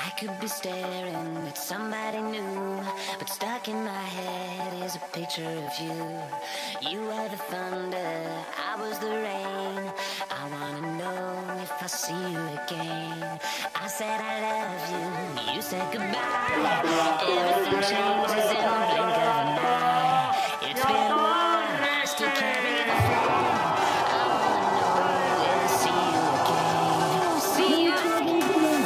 could be staring at somebody new, but stuck in my head is a picture of you. You were the thunder, I was the rain. I wanna know if I see you again. I said I love you, you said goodbye. Everything changes in the blink of an eye. It's been a while, I still carry the flame. I wanna know if I see you again. See you again.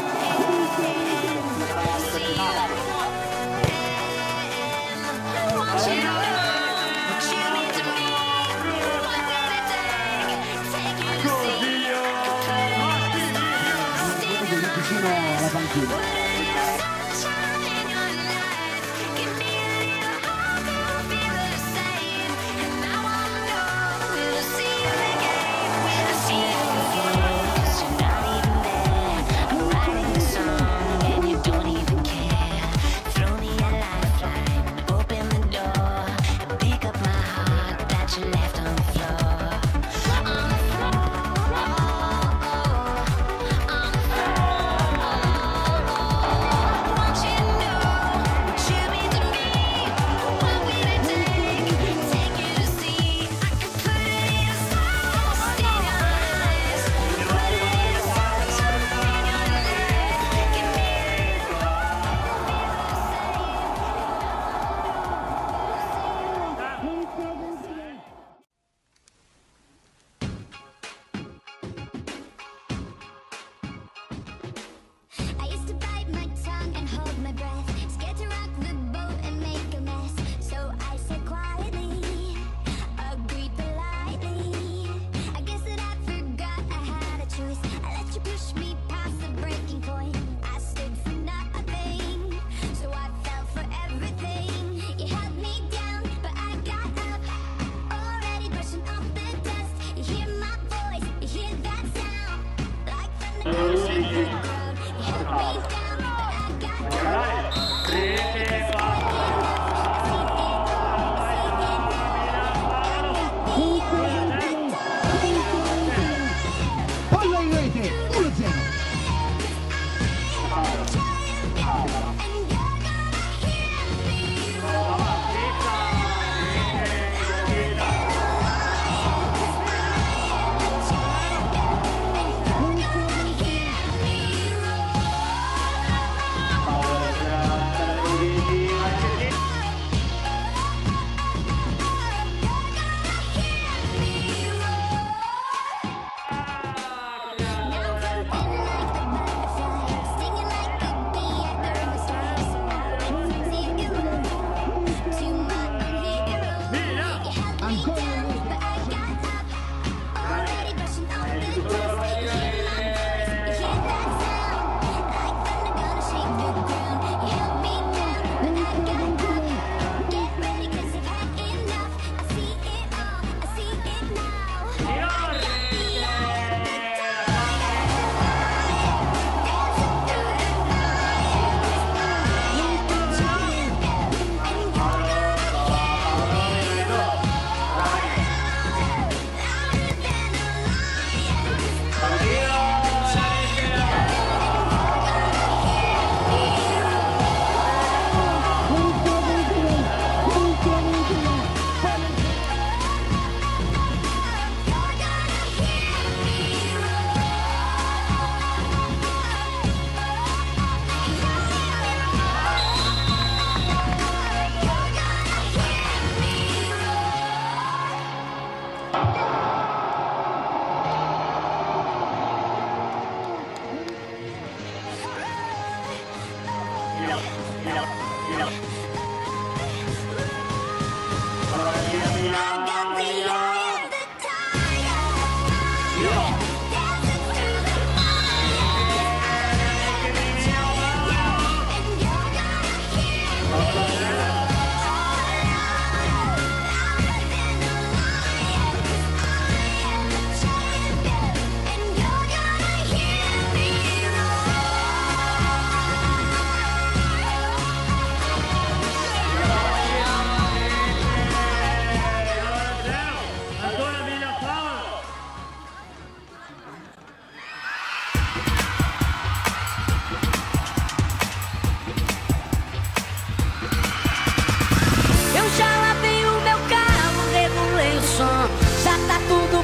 Vicino alla panchina.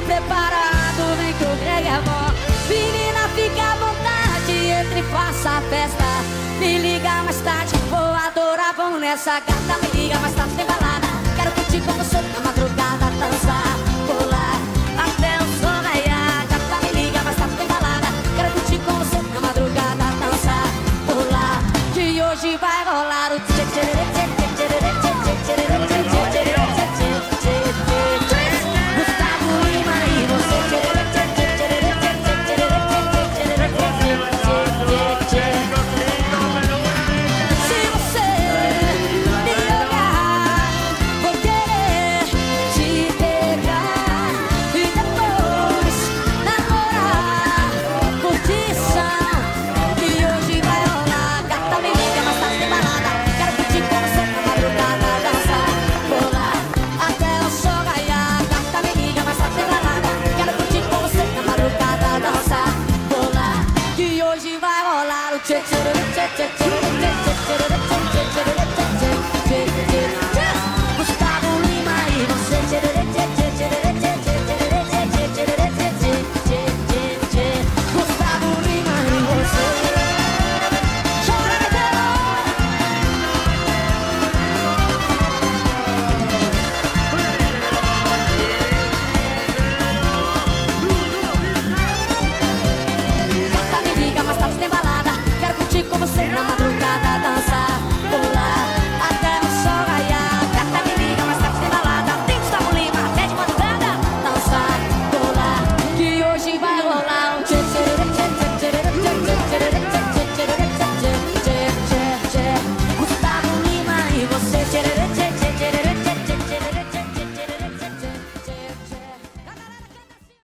separado, vem que o Greg é bom. Menina, fica à vontade, entre e faça a festa. Me liga mais tarde, vou adorar, vamos nessa gata. Me liga mais tarde, tem balada. Quero curtir com você.